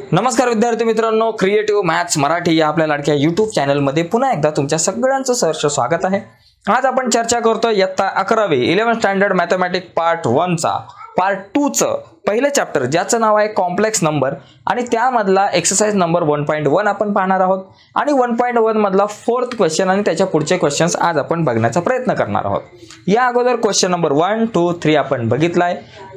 नमस्कार विद्यार्थी मित्रांनो, क्रिएटिव्ह मॅथ्स मराठी या आपल्या लाडक्या यूट्यूब चॅनलमध्ये पुन्हा एकदा तुमच्या सगळ्यांचं सहर्ष स्वागत आहे। आज आपण चर्चा करतोय इयत्ता 11वी 11th स्टँडर्ड मॅथमॅटिक्स पार्ट 1 चा पार्ट 2 चं पहिले चॅप्टर ज्याचं नाव आहे कॉम्प्लेक्स नंबर आणि त्यामधला एक्सरसाइज नंबर 1.1 आपण पाहणार आहोत आणि 1.1 मधला 4th क्वेश्चन आणि त्याच्या पुढचे क्वेश्चन्स आज आपण बघण्याचा प्रयत्न करणार आहोत। या अगोदर क्वेश्चन नंबर 1, 2, 3 आपण बघितलाय।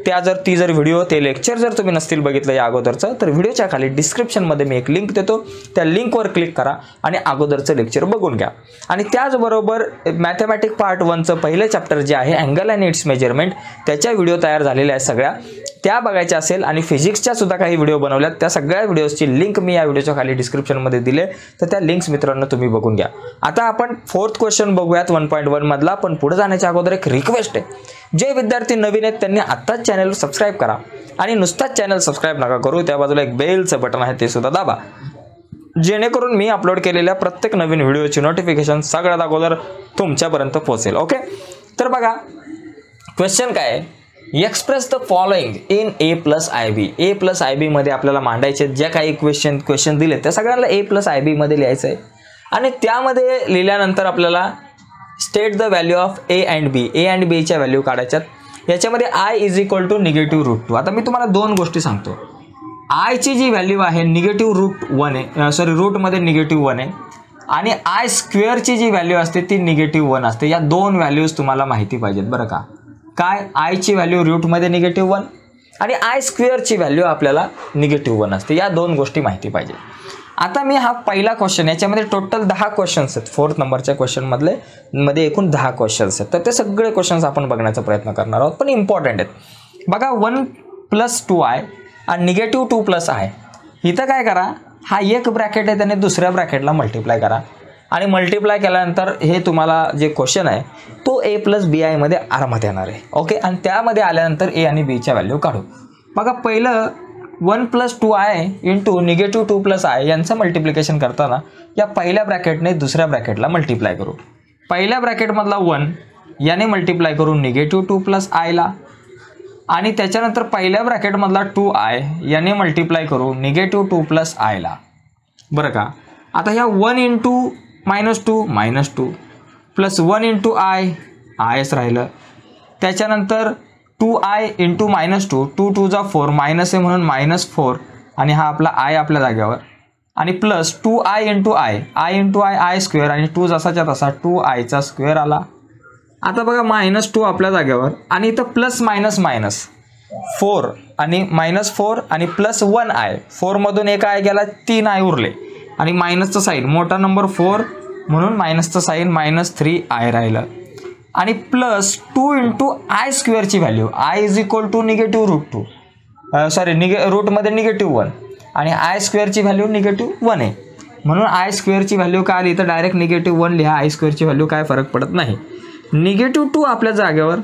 ती जर व्हिडिओ ते लेक्चर जर तुम्ही नसतील बघितलं या अगोदरचं तर व्हिडिओच्या खाली डिस्क्रिप्शन मध्ये मी एक लिंक देतो, त्या लिंकवर क्लिक करा आणि अगोदरचं लेक्चर बघून घ्या। आणि त्याचबरोबर मॅथमॅटिक्स पार्ट 1 चं पहिले चॅप्टर जे आहे अँगल अँड इट्स मेजरमेंट त्याच्या व्हिडिओ तयार झालेल्या आहेत सगळ्या, त्या बघायच्या असेल आणि फिजिक्सच्या सुद्धा काही व्हिडिओ बनवल्यात, त्या सगळ्या व्हिडिओजची लिंक मी या व्हिडिओच्या खाली डिस्क्रिप्शन मध्ये दिले, तर त्या लिंक्स मित्रांनो तुम्ही बघून घ्या। आता आपण 4th क्वेश्चन बघूयात 1.1 मधला, पण पुढे जाण्याच्या अगोदर एक रिक्वेस्ट आहे। जे विद्यार्थी नवीन आहेत त्यांनी आत्ताच चॅनल सबस्क्राइब करा आणि नुसताच चॅनल सबस्क्राइब नका करू, त्या बाजूला एक बेलचं बटन आहे ते सुद्धा दाबा, जेणेकरून मी अपलोड केलेल्या प्रत्येक नवीन व्हिडिओची नोटिफिकेशन सगळ्यात अगोदर तुमच्यापर्यंत पोहोचेल। ओके, तर बघा क्वेश्चन काय आहे, express the following in a plus IB। a plus IB मध्ये आपल्याला मांडायचे ज्या काही क्वेश्चन दिले त्या सगळ्यांना a प्लस IB मध्ये लिहायचं आहे आणि त्यामध्ये लिहिल्यानंतर आपल्याला state the value of a and b च्या व्हॅल्यू काढायच्यात। याच्यामध्ये i इज इक्वल टू -√2। आता मी तुम्हाला दोन गोष्टी सांगतो। i ची जी व्हॅल्यू आहे -√1 आहे, सॉरी रूट मध्ये -1 आहे आणि i स्क्वेअर ची जी व्हॅल्यू असते ती -1 असते। या दोन व्हॅल्यूज तुम्हाला माहिती पाहिजेत बरं का। काय, i ची व्हॅल्यू रूट मध्ये -1 आणि i स्क्वेअर ची व्हॅल्यू आपल्याला -1 असते, या दोन गोष्टी माहिती पाहिजे। आता मी हा पहिला क्वेश्चन, याच्यामध्ये टोटल 10 क्वेश्चन्स आहेत, 4th नंबरच्या क्वेश्चन मध्ये एकूण 10 क्वेश्चन्स आहेत, तर ते सगळे क्वेश्चन्स आपण बघण्याचा प्रयत्न करणार आहोत, पण इम्पॉर्टंट आहेत। बघा 1 + 2i आणि -2 + i, इथं काय करा, हा एक ब्रॅकेट आहे त्याने दुसऱ्या ब्रॅकेटला मल्टिप्लाय करा आणि मल्टिप्लाय केल्यानंतर हे तुम्हाला जे क्वेश्चन आहे तो a + bi मध्ये आरामात येणार आहे। ओके, आणि त्यामध्ये आल्यानंतर a आणि b च्या व्हॅल्यू काढू। बघा पहिलं 1 + 2i इंटू -2 + i यांचं मल्टिप्लिकेशन करताना या पहिल्या ब्रॅकेटने दुसऱ्या ब्रॅकेटला मल्टिप्लाय करू। पहिल्या ब्रॅकेटमधला 1 याने मल्टिप्लाय करू -2 + i ला आणि त्याच्यानंतर पहिल्या ब्रॅकेटमधला 2i याने मल्टिप्लाय करू -2 + i ला, बरं का। आता ह्या 1 इंटू -2 प्लस 1 इंटू iच राहिलं, त्याच्यानंतर 2i इंटू -2, 2 × 2 4 मायनस आहे म्हणून -4 आणि हा आपला i आपल्या जागेवर आणि plus 2i into i square आणि 2 जसाच्या तसा 2i चा स्क्वेअर आला। आता बघा -2 आपल्या जागेवर आणि इथं प्लस मायनस 4 आणि -4 आणि प्लस 1i, 4 मधून एक i गेला 3i उरले आणि मायनसचं साईन, मोठा नंबर 4 म्हणून मायनसचं साईन -3i राहिलं आणि प्लस 2 इंटू i स्क्वेअरची value, i is equal to -√2, sorry root मध्ये -1 आणि i स्क्वेअरची व्हॅल्यू -1 आहे म्हणून i स्क्वेअरची व्हॅल्यू काय आली, तर डायरेक्ट -1 लिहा, i स्क्वेअरची व्हॅल्यू काय फरक पडत नाही। -2 आपल्या जागेवर,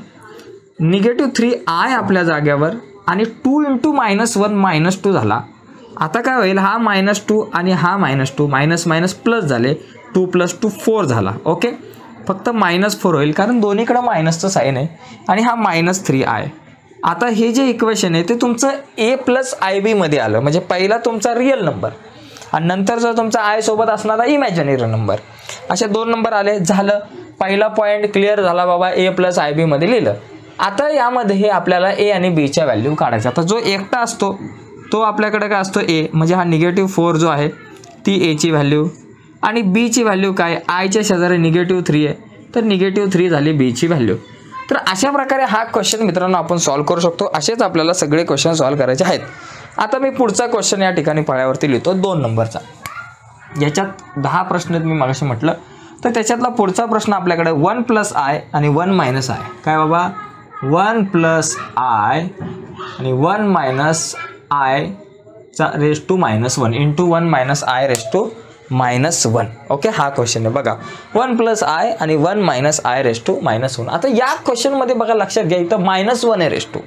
-3i आपल्या जागेवर आणि 2 इंटू -1 -2 झाला। आता काय होईल, हा -2 आणि हा -2 मायनस प्लस झाले, 2 + 2 4 झाला। ओके, फक्त -4 होईल कारण दोन्हीकडे मायनसचं साईन आहे आणि हा -3i। आता हे जे इक्वेशन आहे ते तुमचं a + IB मध्ये आलं, म्हणजे पहिला तुमचा रिअल नंबर आणि नंतर जो तुमचा i सोबत असणारा इमॅजिनरी नंबर, असे दोन नंबर आले, झालं पहिला पॉईंट क्लिअर झाला बाबा, a + IB मध्ये लिहिलं। आता यामध्ये आपल्याला a आणि b च्या व्हॅल्यू काढायच्या। आता जो एकटा असतो तो आपल्याकडे काय असतो, a, म्हणजे हा -4 जो आहे ती a ची व्हॅल्यू आणि b ची व्हॅल्यू काय, i च्या शेजारी -3 आहे तर -3 झाली b ची व्हॅल्यू। तर अशा प्रकारे हा क्वेश्चन मित्रांनो आपण सॉल्व्ह करू शकतो। असेच आपल्याला सगळे क्वेश्चन सॉल्व्ह करायचे आहेत। आता मी पुढचा क्वेश्चन या ठिकाणी फळ्यावरती लिहितो 2 नंबरचा, याच्यात 10 प्रश्न आहेत मी मागाशी म्हटलं, तर त्याच्यातला पुढचा प्रश्न आपल्याकडे 1 + i आणि 1 - i, काय बाबा 1 + i आणि 1 - i चा raise to -1 into 1 - i raise to -1। Okay, हा क्वेश्चन आहे बघा, 1 + i आणि 1 - i रेस टू -1। आता या क्वेश्चन मध्ये बघा लक्षात घ्या, इथं -1 आहे रेस टू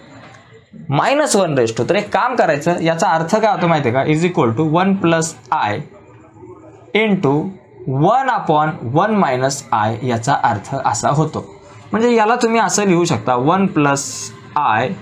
-1 रेस टू, तर एक काम करायचं, याचा अर्थ काय होतो माहिती आहे का, is equal to 1 + i into 1/1 - i, याचा अर्थ असा होतो। म्हणजे याला तुम्ही असं लिहू शकता 1 + i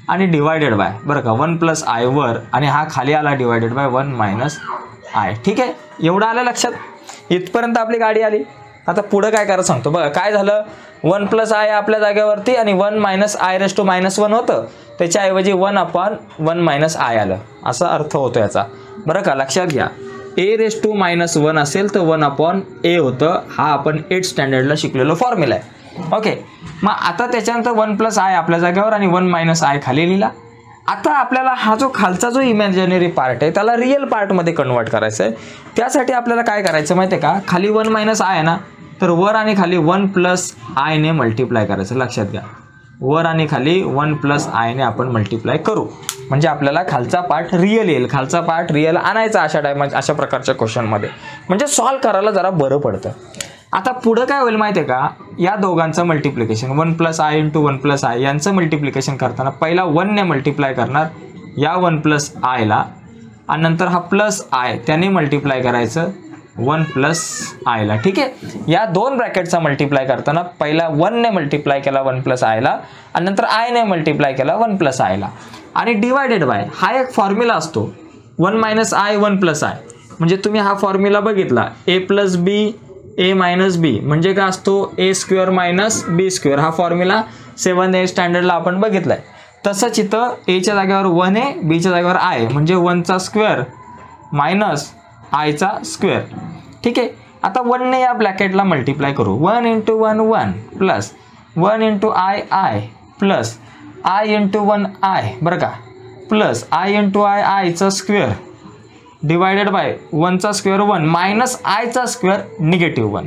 आणि डिवायडेड बाय बरं का 1 प्लस आय वर आणि हा खाली आला डिवायडेड बाय 1 मायनस आय. ठीक आहे, एवढं आलं लक्षात. इथपर्यंत आपली गाडी आली. आता पुढं काय करायचं सांगतो बघा. काय झालं, 1 प्लस आय आपल्या जागेवरती आणि 1 मायनस आय रेस टू -1 होतं, त्याच्याऐवजी 1/1 मायनस आय आलं, असा अर्थ होतो याचा. बरं का, लक्षात घ्या. ए रेस टू -1 असेल तर 1/a होतं. हा आपण 8th स्टँडर्डला शिकलेलो फॉर्म्युला आहे. ओके, मग आता त्याच्यानंतर 1 प्लस आय आपल्या जागेवर आणि 1 मायनस आय खाली लिहिला. आता आपल्याला हा जो खालचा जो इमॅजिनरी पार्ट आहे त्याला रिअल पार्टमध्ये कन्वर्ट करायचं आहे. त्यासाठी आपल्याला काय करायचं माहिती आहे का, खाली 1 मायनस आय आहे ना, तर वर आणि खाली 1 प्लस आयने मल्टिप्लाय करायचं. लक्षात घ्या, वर आणि खाली 1 प्लस आयने आपण मल्टिप्लाय करू, म्हणजे आपल्याला खालचा पार्ट रिअल येईल. खालचा पार्ट रिअल आणायचा अशा प्रकारच्या क्वेश्चनमध्ये, म्हणजे सॉल्व करायला जरा बरं पडतं. आता पुढं काय होईल माहिती आहे का, या दोघांचं multiplication 1 plus i into 1 plus i यांचं मल्टिप्लिकेशन करताना पहिला 1ने मल्टिप्लाय करणार या 1 प्लस आयला, आणि नंतर हा प्लस आय त्याने मल्टिप्लाय करायचं 1 प्लस आयला. ठीक आहे, या दोन ब्रॅकेटचा मल्टिप्लाय करताना पहिला 1ने मल्टिप्लाय केला 1 प्लस आयला आणि नंतर आयने मल्टिप्लाय केला 1 प्लस आयला. आणि डिवायडेड बाय हा एक फॉर्म्युला असतो 1 मायनस आय 1 प्लस आय. म्हणजे तुम्ही हा फॉर्म्युला बघितला, ए प्लस बी ए मायनस बी म्हणजे काय असतो, a square minus b square. हा फॉर्म्युला 7th स्टँडर्डला आपण बघितलाय. तसंच इथं एच्या जागेवर 1 आहे, बीच्या जागेवर आय, म्हणजे 1चा स्क्वेअर मायनस आयचा स्क्वेअर. ठीक आहे, आता 1ने या ब्रॅकेटला मल्टिप्लाय करू. 1 into 1 1 plus 1 into i i plus i into 1 i बरं का, प्लस आय इंटू आय आयचा स्क्वेअर डिवायडेड बाय 1चा स्क्वेअर 1 मायनस आयचा स्क्वेअर -1.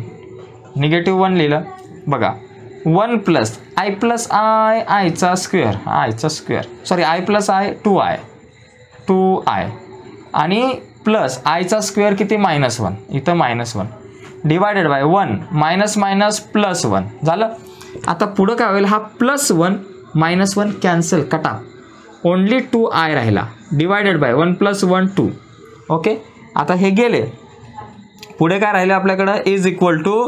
-1 लिहिलं बघा. 1 प्लस आय प्लस आय आयचा square sorry i plus i 2i आणि प्लस आयचा स्क्वेअर किती -1, इथं -1 divided by 1 minus minus plus 1 झालं. आता पुढं काय होईल, हा +1 -1 कॅन्सल कटा, ओनली 2i राहिला डिवायडेड बाय 1 + 1 2. ओके, आता हे गेले. पुढे काय राहिले आपल्याकडं, इज इक्वल टू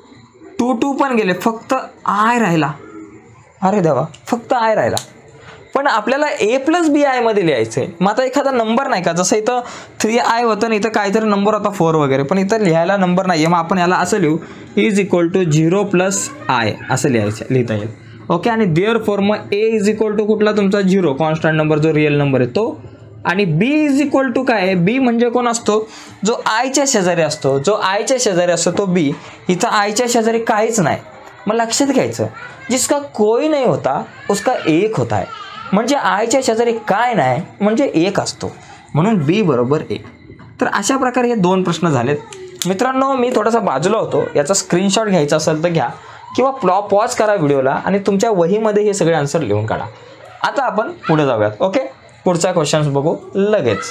2 पण गेले, फक्त आय राहिला. अरे देवा, फक्त आय राहिला. पण आपल्याला a प्लस बी आय मध्ये लिहायचं आहे. मग आता एखादा नंबर नाही का, जसं इथं 3i होतं ना, इथं काहीतरी नंबर होता 4 वगैरे, पण इथं लिहायला नंबर नाही आहे. मग आपण याला असं लिहू, इज इक्वल टू 0 + i असं लिहिता येईल. ओके, आणि देअरफॉर मग a इज इक्वल टू कुठला तुमचा 0 कॉन्स्टंट नंबर जो रिअल नंबर आहे तो, आणि b इज इक्वल टू काय आहे, b म्हणजे कोण असतो, जो आयच्या शेजारी असतो. तो b. इथं आयच्या शेजारी काहीच नाही. मग लक्षात घ्यायचं, जिसका कोई नाही होता उसका 1 होता है. म्हणजे आयच्या शेजारी काय नाही म्हणजे 1 असतो, म्हणून b बरोबर 1. तर अशा प्रकारे हे 2 प्रश्न झालेत. मित्रांनो, मी थोडासा बाजूला होतो, याचा स्क्रीनशॉट घ्यायचा असेल तर घ्या, किंवा पॉज करा व्हिडिओला आणि तुमच्या वहीमध्ये हे सगळे आन्सर लिहून काढा. आता आपण पुढे जाऊयात. ओके, पुढचा क्वेश्चन बघू लगेच.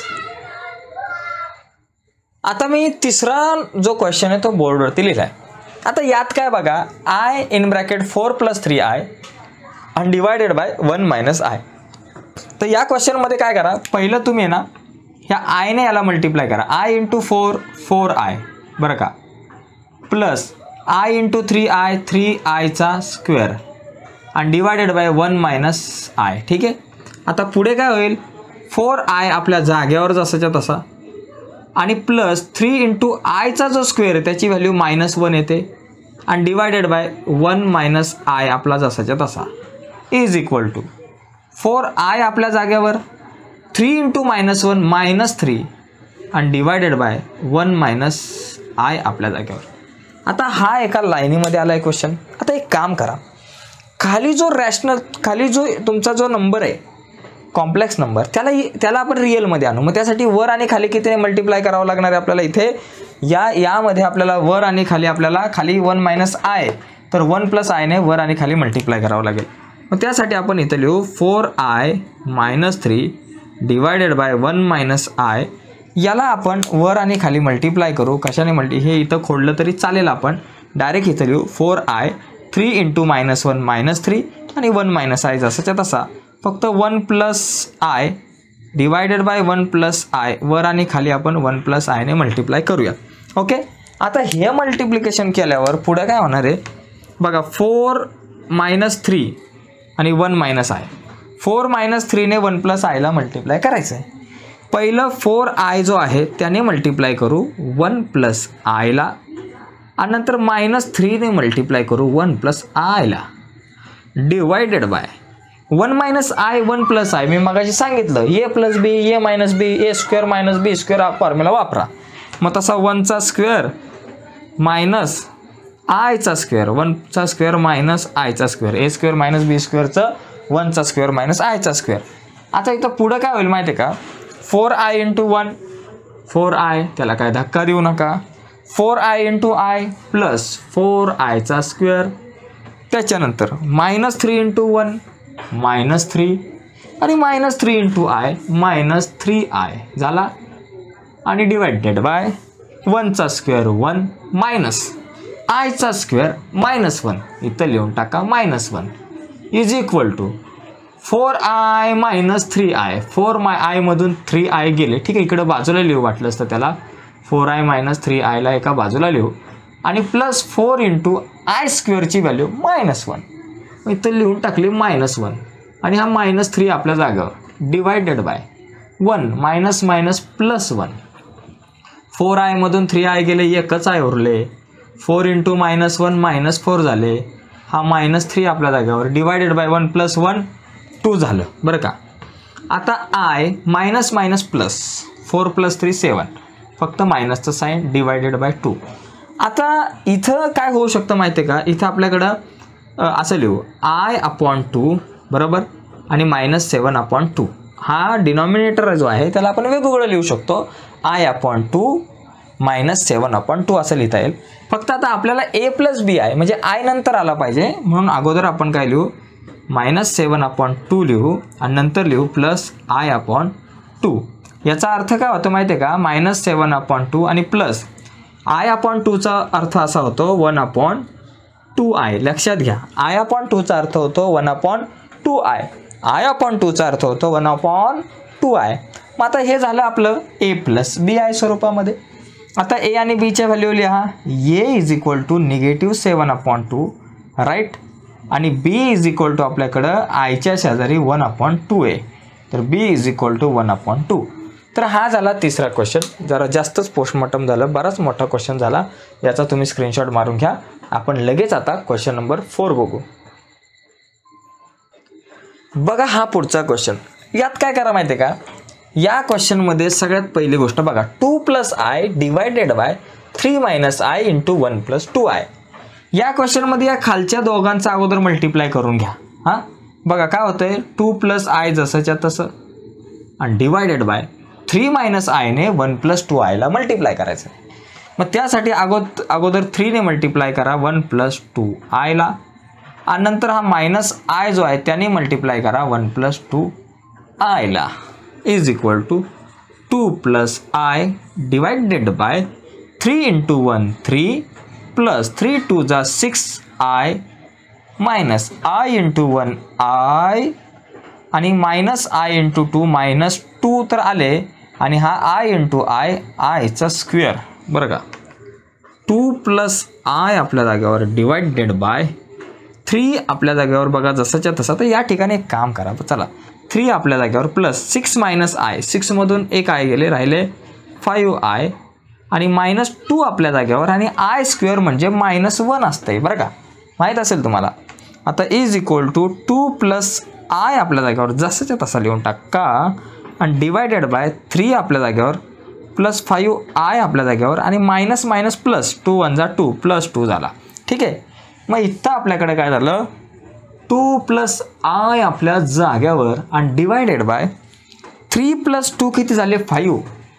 आता मी तिसरा जो क्वेश्चन आहे तो बोर्डवरती लिहिला आहे. आता यात काय बघा, आय इन ब्रॅकेट 4 + 3i आणि डिवायडेड बाय 1 मायनस आय. तर या क्वेश्चनमध्ये काय करा, पहिलं तुम्ही ना ह्या आयने याला मल्टिप्लाय करा. आय इंटू 4i बरं का, प्लस आय इंटू 3i 3iचा स्क्वेअर आणि डिवायडेड बाय 1 मायनस आय. ठीक आहे, आता पुढे काय होईल, 4i आपल्या जागेवर जसाच्या तसा आणि प्लस 3 इंटू आयचा जो स्क्वेअर आहे त्याची व्हॅल्यू -1 येते आणि डिवायडेड बाय 1 मायनस आय आपला जसाच्या तसा इज इक्वल टू 4i आपल्या जागेवर 3 इंटू -1 -3 आणि डिवायडेड बाय 1 मायनस आय आपल्या जागेवर. आता हा एका लाईनीमध्ये आला आहे क्वेश्चन. आता एक काम करा, खाली जो तुमचा जो नंबर आहे कॉम्प्लेक्स नंबर त्याला आपण रिअलमध्ये आणू. मग त्यासाठी वर आणि खाली किती मल्टिप्लाय करावं लागणार आहे आपल्याला. इथे यामध्ये आपल्याला वर आणि खाली 1 मायनस आय, तर 1 + आयने वर आणि खाली मल्टिप्लाय करावं लागेल. मग त्यासाठी आपण इथं लिहू 4i - 3 divided by 1 minus I. याला आपण वर आणि खाली मल्टिप्लाय करू. कशाने हे इथं खोडलं तरी चालेल, आपण डायरेक्ट इथं लिहू 4i 3 इंटू -1 -3 आणि 1 मायनस आय जसाच्या तसा, फक्त 1 + आय डिवायडेड बाय 1 + आय. वर आणि खाली आपण 1 + आयने मल्टिप्लाय करूया. ओके, आता हे मल्टिप्लिकेशन केल्यावर पुढे काय होणार आहे बघा, 4 - 3 आणि 1 मायनस आय. 4 - 3 ने 1 + आयला मल्टिप्लाय करायचं आहे. पहिलं 4i जो आहे त्याने मल्टिप्लाय करू 1 + आयला आणि नंतर -3 ने मल्टिप्लाय करू 1 + आयला डिवायडेड बाय 1 - i 1 + i. मी मगाशी सांगितलं a + b a - b a² - b² हा फॉर्म्युला वापरा. मग तसा 1चा स्क्वेअर मायनस आयचा स्क्वेअर 1चा स्क्वेअर मायनस आयचा स्क्वेअर a² - b²चं 1चा स्क्वेअर मायनस आयचा स्क्वेअर. आता इथं पुढं काय होईल माहिती आहे का 4i × 1 4i त्याला काय धक्का देऊ नका 4i × i प्लस 4iचा स्क्वेअर त्याच्यानंतर -3 × 1 -3 आणि -3 × i -3i झाला आणि डिवायडेड बाय 1चा स्क्वेअर 1 मायनस आयचा स्क्वेअर -1 इथं लिहून टाका -1 is equal to 4i - 3i 4i मधून 3i गेले ठीक आहे. इकडे बाजूला लिहू वाटलं असतं त्याला 4i - 3iला एका बाजूला लिहू आणि प्लस 4 × i² ची व्हॅल्यू -1 इथं लिहून टाकली -1 आणि हा -3 आपल्या जागेवर डिवायडेड बाय 1 -1 4i मधून 3i गेले एकच i उरले 4 × -1 -4 झाले हा -3 आपल्या जागेवर डिवायडेड बाय 1 + 1 2 झालं बरं का. आता i प्लस 4 + 3 7 फक्त मायनसचं साईन डिवायडेड बाय 2. आता इथं काय होऊ शकतं माहिती आहे का इथं आपल्याकडं असं लिहू i/2 बरोबर आणि -7/2 हा डिनॉमिनेटर जो आहे त्याला आपण वेगवेगळं लिहू शकतो i/2 -7/2 असं लिहिता येईल. फक्त आता आपल्याला a + b आहे म्हणजे i नंतर आला पाहिजे म्हणून अगोदर आपण काय लिहू -7/2 लिहू आणि नंतर लिहू प्लस i/2. याचा अर्थ काय होतो माहिती आहे का -7/2 आणि प्लस i/2चा अर्थ असा होतो 1/2i. लक्षात घ्या i/2चा अर्थ होतो 1/2i i/2चा अर्थ होतो 1/2i. मग आता हे झालं आपलं a + b आहे स्वरूपामध्ये. आता a आणि b च्या व्हॅल्यू लिहा a = -7/2 राईट आणि b = आपल्याकडं आयच्या शेजारी 1/2 तर b = 1/2. तर हा झाला तिसरा क्वेश्चन. जरा जास्तच पोस्टमॉर्टम झालं बराच मोठा क्वेश्चन झाला याचा तुम्ही स्क्रीनशॉट मारून घ्या. आपण लगेच आता क्वेश्चन नंबर 4 बघू. बघा हा पुढचा क्वेश्चन. यात काय करा माहिती आहे का या क्वेश्चनमध्ये सगळ्यात पहिली गोष्ट बघा 2 + i divided by 3 - i × 1 + 2i. या क्वेश्चनमध्ये या खालच्या दोघांचा अगोदर मल्टिप्लाय करून घ्या. हां बघा काय होतंय 2 + i जसंच्या तसं आणि डिवायडेड बाय 3 - i ने 1 + 2iला मल्टिप्लाय करायचं. मग त्यासाठी अगोदर 3 ने मल्टिप्लाय करा 1 + 2iला आणि नंतर हा -i जो आहे त्याने मल्टिप्लाय करा 1 + 2iला is equal to 2 + i divided by 3 × 1 3 plus 3 × 2 6i minus i × 1 i आणि -i × 2 -2 तर आले आणि हा i × i आयचा स्क्वेअर बरं का 2 + i आपल्या जागेवर डिवायडेड बाय 3 आपल्या जागेवर बघा जसंच्या तसं. तर या ठिकाणी एक काम करा चला 3 आपल्या जागेवर प्लस 6 - i 6 मधून एक i गेले राहिले 5i आणि -2 आपल्या जागेवर आणि i² म्हणजे -1 असते बरं का माहीत असेल तुम्हाला. आता इज इक्वल टू 2 + i आपल्या जागेवर जसंच्या तसं लिहून टाका आणि डिवायडेड बाय 3 आपल्या जागेवर प्लस 5i आपल्या जागेवर आणि मायनस प्लस 2 × 1 2 + 2 झाला ठीक आहे. मग इथं आपल्याकडे काय झालं 2 + i आपल्या जागेवर आणि डिवायडेड बाय 3 + 2 किती झाले 5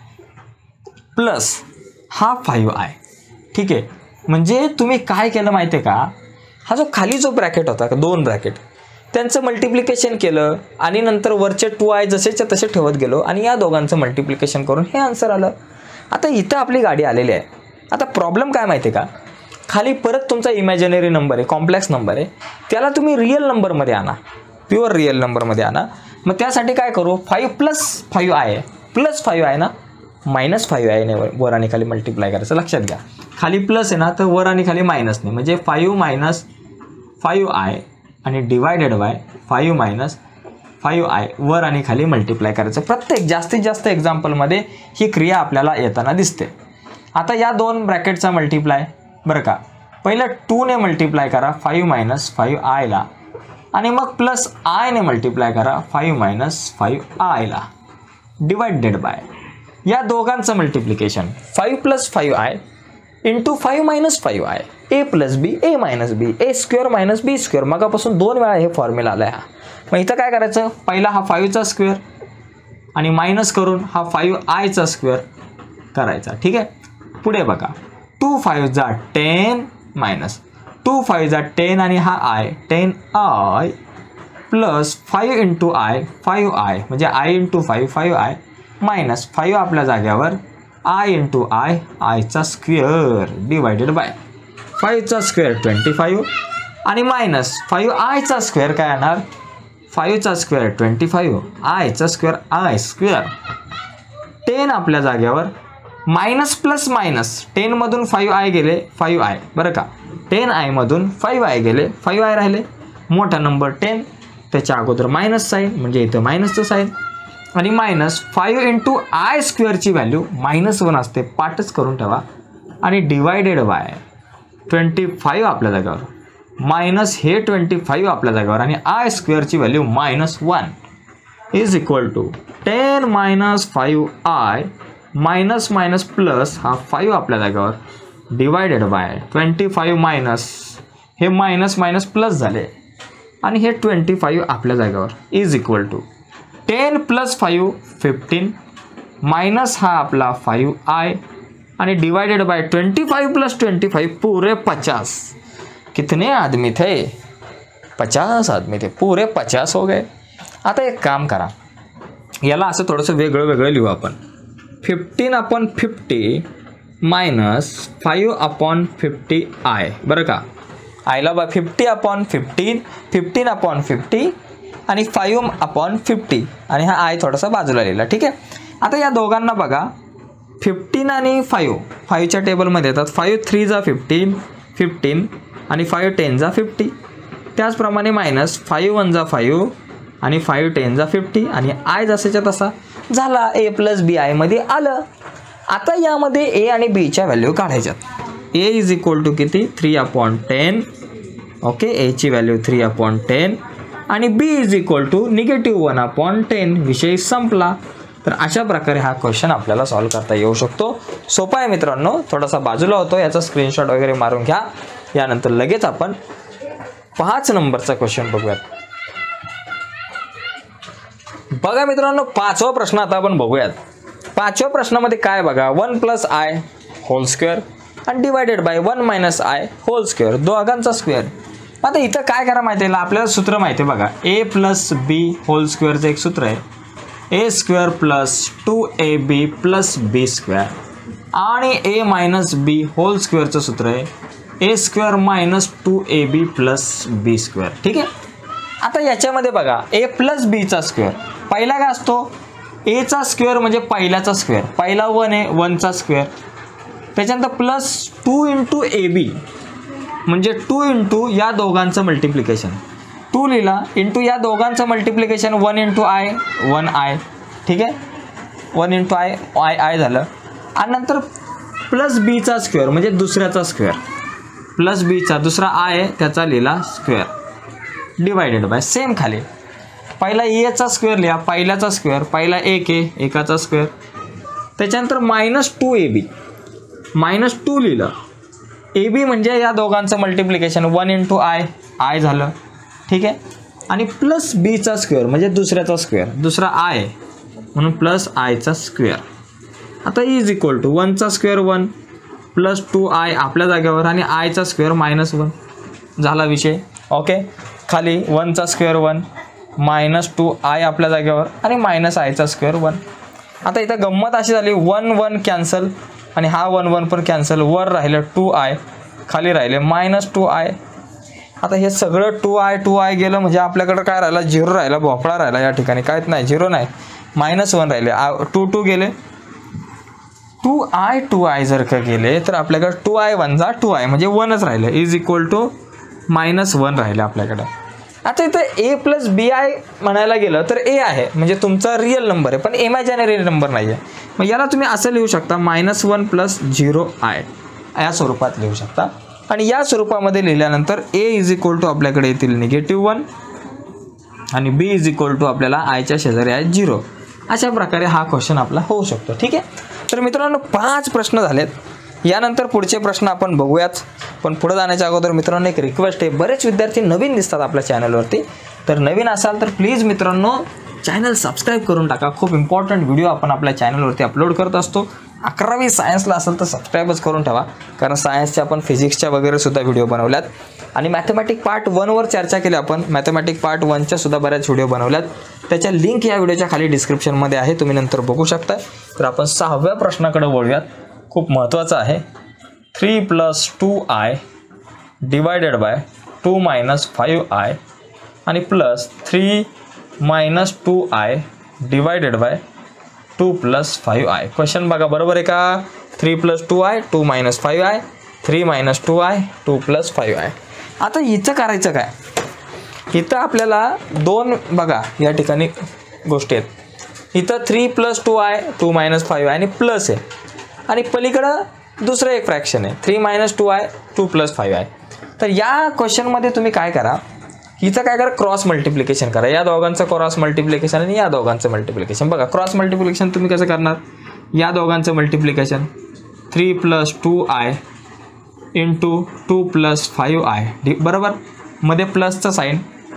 प्लस हा 5i ठीक आहे. म्हणजे तुम्ही काय केलं माहिती आहे का हा जो खाली जो ब्रॅकेट होता का 2 ब्रॅकेट त्यांचं मल्टिप्लिकेशन केलं आणि नंतर वरचे 2i जसेच्या तसे ठेवत गेलो आणि या दोघांचं मल्टिप्लिकेशन करून हे आन्सर आलं. आता इथं आपली गाडी आलेली आहे. आता प्रॉब्लेम काय माहिती आहे का खाली परत तुमचा इमॅजिनरी नंबर आहे कॉम्प्लेक्स नंबर आहे त्याला तुम्ही रिअल नंबरमध्ये आणा प्युअर रिअल नंबरमध्ये आणा. मग त्यासाठी काय करू 5 + 5i आहे प्लस 5i ना -5i ने वर आणि खाली मल्टिप्लाय करायचं. लक्षात घ्या खाली प्लस आहे ना तर वर आणि खाली मायनस नाही म्हणजे 5 - 5i आणि डिवायडेड बाय 5 - 5i वर आणि खाली मल्टिप्लाय करायचं. प्रत्येक जास्तीत जास्त एक्झाम्पलमध्ये ही क्रिया आपल्याला येताना दिसते. आता या दोन ब्रॅकेटचा मल्टिप्लाय बरं का, पहिलं 2 ने मल्टिप्लाय करा 5 - 5i ला, आणि मग प्लस i ने मल्टिप्लाय करा 5 - 5i ला, डिवाइडेड बाय या दोघांचं multiplication 5 + 5i into 5 - 5i, a + b a - b a² - b². मगापासून 2 वेळा हे फॉर्म्युला आला आहे. मग इथं काय करायचं, पहिला हा 5चा स्क्वेअर आणि मायनस करून हा 5iचा स्क्वेअर करायचा. ठीक आहे. पुढे बघा 2 5 जा 10 मायनस 2 5 जा 10 आणि हा i 10i plus 5 × i 5i म्हणजे i × 5 5i मायनस 5 आपल्या जाग्यावर i × i iचा स्क्वेअर डिवायडेड बाय 5चा स्क्वेअर 25 आणि मायनस 5iचा स्क्वेअर काय येणार, 5चा स्क्वेअर 25 iचा स्क्वेअर i स्क्वेअर. 10 आपल्या जाग्यावर मायनस प्लस मायनस 10 मधून 5i गेले 5i बरं का, 10i मधून 5i गेले 5i राहिले. मोठा नंबर 10 त्याच्या अगोदर मायनस साईन म्हणजे इथं मायनसचं साईन, आणि मायनस 5 × i² ची व्हॅल्यू -1 असते, पाठच करून ठेवा, आणि डिवायडेड बाय 25 आपल्या जागेवर मायनस हे 25 आपल्या जागेवर आणि i² ची value -1 is equal to 10 - 5i minus minus plus हा 5 आपल्या जागेवर डिवायडेड बाय 25 मायनस हे मायनस मायनस प्लस झाले आणि हे 25 आपल्या जागेवर इज इक्वल टू 10 + 5 15 मायनस हा आपला 5i आणि डिवाइडेड बाय 25 + 25 पूरे 50. कितने आदमी थे, 50 आदमी थे, पूरे 50 हो गए. आता एक काम करा, याला असं थोडंसं वेगळं वेगळं लिहू आपण. 15/50 मायनस 5/50i बरं का, आयला बा 50/15 15/50 आणि 5/50 आणि हा i थोडासा बाजूला लिहिला. ठीक आहे. आता या दोघांना बघा 15 आणि 5च्या टेबलमध्ये येतात. 5 3 जा 15 15 आणि 5 10 जा 50. त्याचप्रमाणे मायनस 5 1 जा 5 आणि 5 10 जा 50 आणि i जसाच्या तसा झाला, a + bi मध्ये आलं. आता यामध्ये a आणि b च्या व्हॅल्यू काढायच्यात. a इज इक्वल टू किती 3/10 ओके, a ची व्हॅल्यू 3/10 आणि b इज इक्वल टू -1/10. विषय संपला. तर अशा प्रकारे हा क्वेश्चन आपल्याला सॉल्व करता येऊ शकतो. सोपा आहे मित्रांनो, थोडासा बाजूला होतो, याचा स्क्रीनशॉट वगैरे मारून घ्या. यानंतर लगेच आपण 5 नंबरचा क्वेश्चन बघूयात. बघा मित्रांनो 5वा प्रश्न आता आपण बघूयात. 5व्या प्रश्नामध्ये काय बघा 1 + i होल स्क्वेअर आणि divided by 1 - i whole square दोघांचा स्क्वेअर. आता इथं काय करा माहिती आहे, आपल्याला सूत्र माहिती आहे बघा, a + b होल स्क्वेअरचं एक सूत्र आहे a² + 2ab + b² आणि a - b होल स्क्वेअरचं सूत्र आहे a² - 2ab + b². ठीक आहे. आता याच्यामध्ये बघा a + b चा स्क्वेअर पहिला काय असतो, a चा स्क्वेअर म्हणजे पहिल्याचा स्क्वेअर, पहिला 1 आहे 1चा स्क्वेअर, त्याच्यानंतर प्लस 2 × ab म्हणजे 2 × या दोघांचं मल्टिप्लिकेशन 2 लिहिला इंटू या दोघांचं मल्टिप्लिकेशन 1 × i 1i. ठीक आहे. 1 × i झालं आणि नंतर प्लस b चा स्क्वेअर म्हणजे दुसऱ्याचा स्क्वेअर, प्लस b चा दुसरा i आहे त्याचा लिहिला स्क्वेअर डिवायडेड बाय सेम खाली पहिला a चा स्क्वेअर लिहा, पहिल्याचा स्क्वेअर, पहिला 1 आहे एकाचा स्क्वेअर, त्याच्यानंतर -2ab -2 लिहिलं, ab म्हणजे या दोघांचं मल्टिप्लिकेशन 1 × i झालं. ठीक आहे. आणि प्लस b चा स्क्वेअर म्हणजे दुसऱ्याचा स्क्वेअर, दुसरा i आहे म्हणून प्लस i चा स्क्वेअर. आता इज इक्वल टू 1 चा स्क्वेअर 1 प्लस 2i आपल्या जागेवर आणि i चा स्क्वेअर -1 झाला विषय. ओके. खाली 1 चा स्क्वेअर 1 -2i आपल्या जागेवर आणि -i चा स्क्वेअर 1. आता इथं गंमत अशी झाली 1 1 कॅन्सल आणि हा 1 1 पण कॅन्सल, वर राहिलं 2i, खाली राहिले -2i. आता हे सगळं 2i गेलं म्हणजे आपल्याकडे काय राहिला 0 राहिला, भोपळा राहिला. या ठिकाणी काहीच नाही, 0 नाही, -1 राहिले, 2 गेले, 2i जर का गेले तर आपल्याकडे 2i 1 जा 2i म्हणजे 1च राहिले इज इक्वल टू -1 राहिले आपल्याकडे. आता इथं ए प्लस बी आय म्हणायला गेलं तर ए आहे म्हणजे तुमचा रिअल नंबर आहे, पण इमॅजिनरी नंबर नाही आहे. मग याला तुम्ही असं लिहू शकता -1 प्लस 0 आय या स्वरूपात लिहू शकता. आणि या स्वरूपामध्ये लिहिल्यानंतर ए इज इक्वल टू आपल्याकडे येतील -1 आणि बी इज इक्वल टू आपल्याला आयच्या शेजारी आहे 0. अशा प्रकारे हा क्वेश्चन आपला होऊ शकतो. ठीक आहे. तर मित्रांनो 5 प्रश्न झालेत. यानंतर पुढचे प्रश्न आपण बघूयाच. पण पुढे जाण्याच्या अगोदर मित्रांनो एक रिक्वेस्ट आहे, बरेच विद्यार्थी नवीन दिसतात आपल्या चॅनलवरती, तर नवीन असाल तर प्लीज मित्रांनो चॅनल सबस्क्राईब करून टाका. खूप इम्पॉर्टंट व्हिडिओ आपण आपल्या चॅनलवरती अपलोड करत असतो. 11वी सायन्सला असेल तर सबस्क्राईबच करून ठेवा, कारण सायन्सच्या आपण फिजिक्सच्या वगैरे सुद्धा व्हिडिओ बनवल्यात. आणि मॅथमॅटिक पार्ट 1वर चर्चा केली आपण. मॅथमॅटिक पार्ट 1च्या सुद्धा बऱ्याच व्हिडिओ बनवल्यात. त्याच्या लिंक या व्हिडिओच्या खाली डिस्क्रिप्शनमध्ये आहे, तुम्ही नंतर बघू शकता. तर आपण 6व्या प्रश्नाकडे वळूयात. खूप महत्त्वाचं आहे. 3 + 2i डिवायडेड बाय 2 - 5i आणि plus 3 - 2i divided by 2 + 5i. Question बघा बरोबर आहे का? 3 + 2i 2 - 5i 3 - 2i 2 + 5i. आता हिचं करायचं काय? इथं आपल्याला 2 बघा या ठिकाणी गोष्टी आहेत. इथं 3 + 2i 2 - 5i आणि प्लस आहे, आणि पलीकडं दुसरं एक फ्रॅक्शन आहे 3 - 2i 2 + 5i. तर या क्वेश्चनमध्ये तुम्ही काय करा, हिचं काय करा, क्रॉस मल्टिप्लिकेशन करा. या दोघांचं क्रॉस मल्टिप्लिकेशन आणि या दोघांचं मल्टिप्लिकेशन. बघा क्रॉस मल्टिप्लिकेशन तुम्ही कसं करणार, या दोघांचं मल्टिप्लिकेशन 3 + 2i इंटू 2 + 5i बरोबर, मध्ये प्लसचं साईन.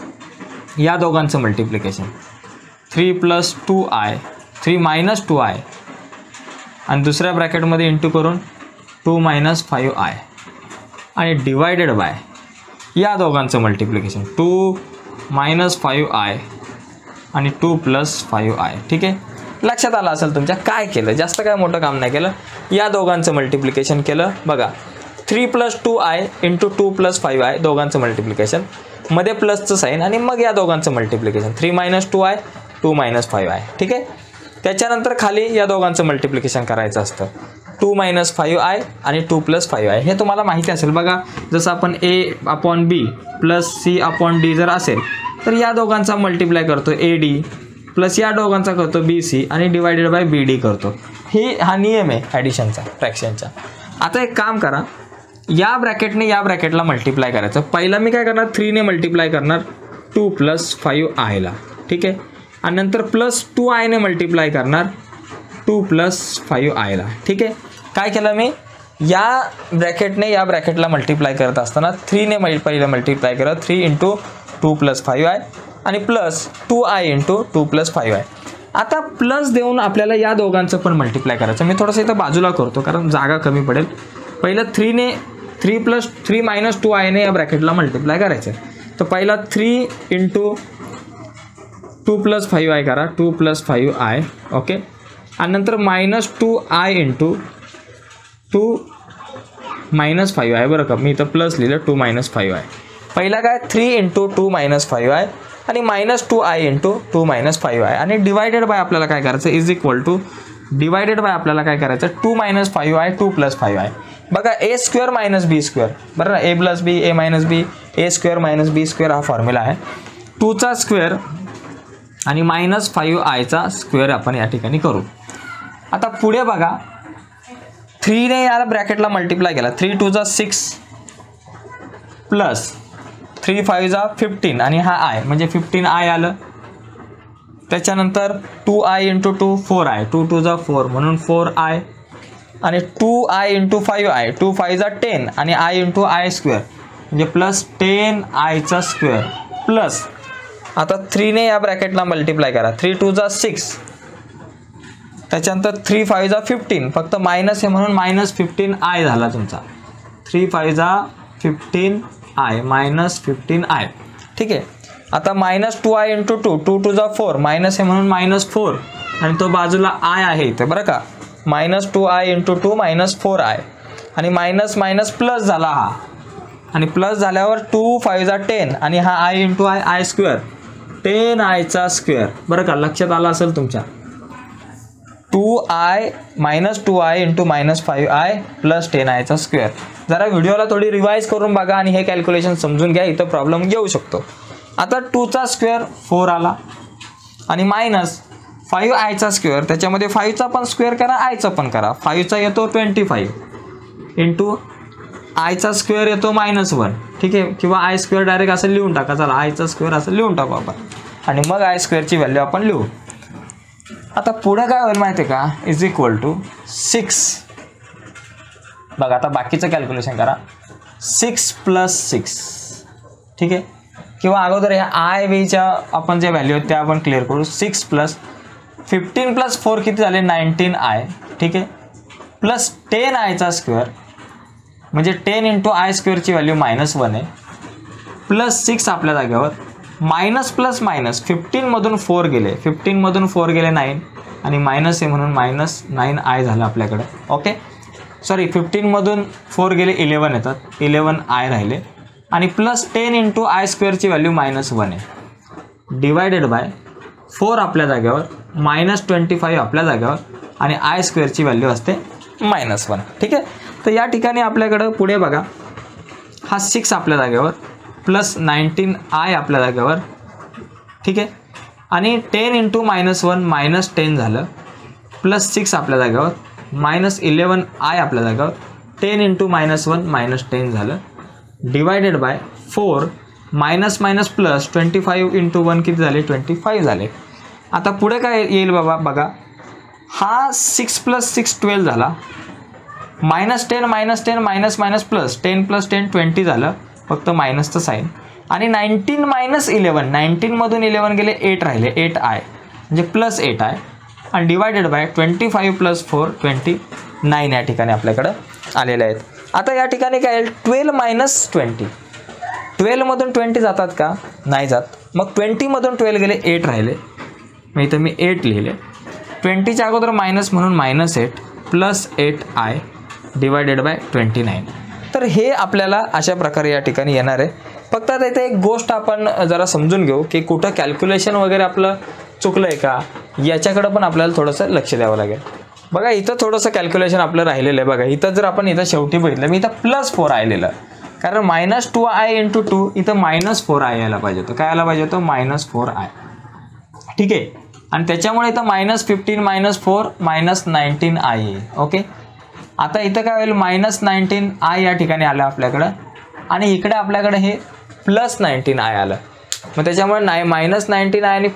या दोघांचं मल्टिप्लिकेशन 3 + 2i 3 - 2i आणि दुसऱ्या ब्रॅकेटमध्ये इंटू करून 2 - 5i आणि डिवायडेड बाय या दोघांचं मल्टिप्लिकेशन 2 - 5i आणि 2 + 5i. ठीक आहे. लक्षात आलं असेल तुमच्या काय केलं, जास्त काय मोठं काम नाही केलं. या दोघांचं मल्टिप्लिकेशन केलं. बघा 3 + 2i इंटू 2 + 5i दोघांचं मल्टिप्लिकेशन, मध्ये प्लसचं साईन आणि मग या दोघांचं मल्टिप्लिकेशन 3 - 2i 2 - 5i. ठीक आहे. त्याच्यानंतर खाली या दोघांचं मल्टिप्लिकेशन करायचं असतं 2 - 5i आणि 2 + 5i. हे तुम्हाला माहिती असेल. बघा जसं आपण a/b + c/d जर असेल तर या दोघांचा मल्टिप्लाय करतो ad प्लस या दोघांचा करतो bc आणि डिवायडेड बाय bd करतो. हा नियम आहे ॲडिशनचा फ्रॅक्शनचा. आता एक काम करा, या ब्रॅकेटने या ब्रॅकेटला मल्टिप्लाय करायचं. पहिला मी काय करणार, 3 ने मल्टिप्लाय करणार 2 + 5i ला. ठीक आहे. आणि नंतर प्लस 2i ने मल्टिप्लाय करणार 2 + 5i ला. ठीक आहे. काय केलं मी, या ब्रॅकेटने या ब्रॅकेटला मल्टिप्लाय करत असताना 3 ने पहिलं मल्टिप्लाय केलं 3 इंटू 2 + 5i आणि प्लस 2i इंटू 2 + 5i. आता प्लस देऊन आपल्याला या दोघांचं पण मल्टिप्लाय करायचं. मी थोडंसं इथं बाजूला करतो कारण जागा कमी पडेल. पहिलं 3 - 2i ने या ब्रॅकेटला मल्टिप्लाय करायचं. तर पहिला 3 इंटू 2 + 5i करा 2 + 5i. ओके. आणि नंतर -2i इंटू 2 - 5i बरं का, मी इथं प्लस लिहिलं 2 - 5i. पहिला काय 3 इंटू 2 - 5i आणि -2i इंटू 2 - 5i आणि डिवायडेड बाय आपल्याला काय करायचं is equal to divided by आपल्याला काय करायचं 2 - 5i 2 + 5i. बघा a² - b² बरं ना, a + b a - b a² - b² हा फॉर्म्युला आहे. 2चा स्क्वेअर आणि -5i चा स्क्वेअर आपण या ठिकाणी करू. आता पुढे बघा 3 ने याला ब्रॅकेटला मल्टिप्लाय केला 3 × 2 = 6 प्लस 3 × 5 = 15 आणि हा i म्हणजे 15i आलं. त्याच्यानंतर 2i इंटू 2 4i 2 × 2 = 4 म्हणून 4i आणि 2i इंटू 5i 2 × 5 = 10 आणि i इंटू i² म्हणजे प्लस 10i चा स्क्वेअर प्लस. आता 3 ने या ब्रॅकेटला मल्टिप्लाय करा 3 × 2 = 6 त्याच्यानंतर 3 × 5 = 15 फक्त मायनस आहे म्हणून -15i झाला तुमचा. 3 × 5 = 15i -15i. ठीक आहे. आता -2i इंटू 2 2 × 2 = 4 मायनस आहे म्हणून -4 आणि तो बाजूला i आहे इथे बरं का. -2i इंटू 2 -4i आणि मायनस मायनस प्लस झाला हा आणि प्लस झाल्यावर 2 × 5 = 10 आणि हा i इंटू i² 10i चा स्क्वेअर बरं का. लक्षात आलं असेल तुमच्या. 2i -2i into -5i plus 10i चा स्क्वेअर. जरा व्हिडिओला थोडी रिवाइज करून बघा आणि हे कॅल्क्युलेशन समजून घ्या, इथं प्रॉब्लेम येऊ शकतो. आता 2चा स्क्वेअर 4 आला आणि मायनस 5i स्क्वेअर, त्याच्यामध्ये 5चा पण स्क्वेअर करा, आयचा पण करा. 5चा येतो 25 इंटू आयचा स्क्वेअर येतो -1. ठीक आहे, किंवा आय स्क्वेअर डायरेक्ट असं लिहून टाका. चला आयचा स्क्वेअर असं लिहून टाकू आपण आणि मग आय स्क्वेअरची व्हॅल्यू आपण लिहू. आता पुढे काय होईल माहिती आहे का, इज इक्वल टू 6. बघा आता बाकीचं कॅल्क्युलेशन करा. 6 + 6. ठीक आहे, किंवा अगोदर ह्या आय वेच्या आपण जे व्हॅल्यू आहेत त्या आपण क्लिअर करू. 6 + 15 + 4 किती झाले 19i. ठीक आहे, प्लस 10i स्क्वेअर म्हणजे 10 इंटू आय स्क्वेअरची व्हॅल्यू -1 आहे, प्लस 6 आपल्या जागेवर, मायनस प्लस मायनस 15मधून 4 गेले, 15मधून 4 गेले 9 आणि मायनस आहे म्हणून -9i झालं आपल्याकडे. ओके, सॉरी 15मधून 4 गेले 11 येतात, 11i राहिले आणि प्लस 10 इंटू आय स्क्वेअरची व्हॅल्यू -1 आहे, डिवायडेड बाय 4 आपल्या जागेवर, -25 आपल्या जागेवर आणि आय स्क्वेअरची व्हॅल्यू असते -1. ठीक आहे, तर या ठिकाणी आपल्याकडं पुढे बघा, हा 6 आपल्या जागेवर प्लस 19i आपल्या जागेवर. ठीक आहे, आणि 10 इंटू -1 -10 झालं, प्लस 6 आपल्या जागेवर, -11i आपल्या जागेवर, 10 इंटू -1 -10 झालं, divided by 4 minus plus 25 into 1 किती झाले 25 झाले. आता पुढे काय येईल बाबा बघा, हा 6 + 6 12 झाला, -10 -10 मायनस प्लस 10 + 10 20 झालं, फक्त मायनसचं साईन, आणि 19 - 11, 19मधून 11 गेले 8 राहिले, 8i म्हणजे प्लस 8i आणि डिवायडेड बाय 25 + 4 29 या ठिकाणी आपल्याकडं आलेले आहेत. आता या ठिकाणी काय येईल 12 - 20, 12मधून 20 जातात का, नाही जात, मग 20मधून 12 गेले 8 राहिले, मग इथं मी 8 लिहिले, 20च्या अगोदर मायनस म्हणून -8 प्लस 8i डिवायडेड बाय 29. तर हे आपल्याला अशा प्रकारे या ठिकाणी येणार आहे. फक्त आता इथे एक गोष्ट आपण जरा समजून घेऊ की कुठं कॅल्क्युलेशन वगैरे आपलं चुकलं आहे का, याच्याकडं पण आपल्याला थोडंसं लक्ष द्यावं लागेल. बघा इथं थोडंसं कॅल्क्युलेशन आपलं राहिलेलं आहे. बघा इथं जर आपण इथं शेवटी बघितलं, मी इथं +4i लिहिलं, कारण -2i × 2 इथं -4i यायला पाहिजे होतं. काय यायला पाहिजे होतं -4i. ठीक आहे, आणि त्याच्यामुळे इथं -15 - 4 -19i आहे. ओके, आता इथं काय होईल -19i या ठिकाणी आलं आपल्याकडं आणि इकडे आपल्याकडे हे +19i आलं. मग त्याच्यामुळे -19i आणि